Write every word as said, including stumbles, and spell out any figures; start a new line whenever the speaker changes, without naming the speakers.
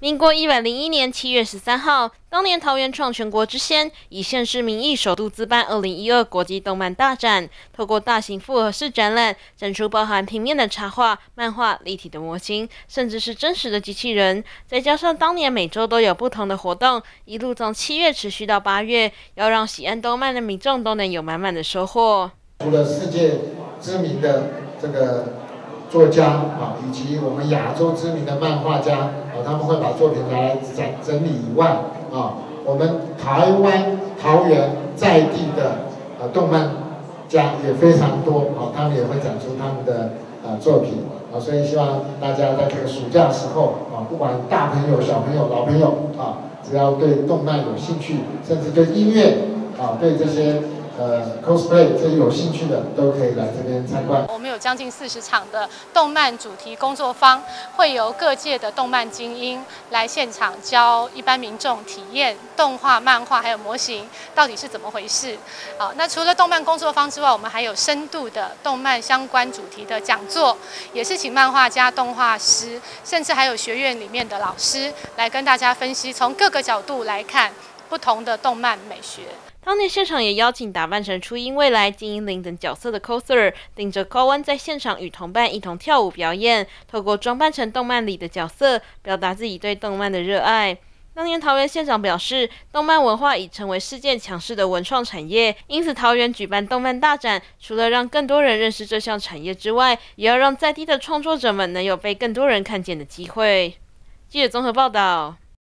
民国一百零一年七月十三号，当年桃园创全国之先，以县市名义首度自办二零一二国际动漫大展，透过大型复合式展览，展出包含平面的插画、漫画、立体的模型，甚至是真实的机器人。再加上当年每周都有不同的活动，一路从七月持续到八月，要让喜爱动漫的民众都能有满满的收获。
除了世界知名的这个作家啊，以及我们亚洲知名的漫画家啊，他们会把作品拿来整整理以外啊，我们台湾桃园在地的呃动漫家也非常多啊，他们也会展出他们的呃作品啊，所以希望大家在这个暑假时候啊，不管大朋友、小朋友、老朋友啊，只要对动漫有兴趣，甚至对音乐啊，对这些。呃 ，cosplay 这有兴趣的都可以来这边参观。
我们有将近四十场的动漫主题工作坊，会由各界的动漫精英来现场教一般民众体验动画、漫画还有模型到底是怎么回事。好，那除了动漫工作坊之外，我们还有深度的动漫相关主题的讲座，也是请漫画家、动画师，甚至还有学院里面的老师来跟大家分析，从各个角度来看不同的动漫美学。
当年现场也邀请打扮成初音未来、金英灵等角色的 coser， 顶着高温在现场与同伴一同跳舞表演，透过装扮成动漫里的角色，表达自己对动漫的热爱。当年桃园县长表示，动漫文化已成为世界强势的文创产业，因此桃园举办动漫大展，除了让更多人认识这项产业之外，也要让在地的创作者们能有被更多人看见的机会。记者综合报道。